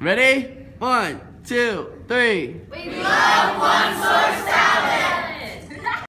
Ready? 1, 2, 3. We love one source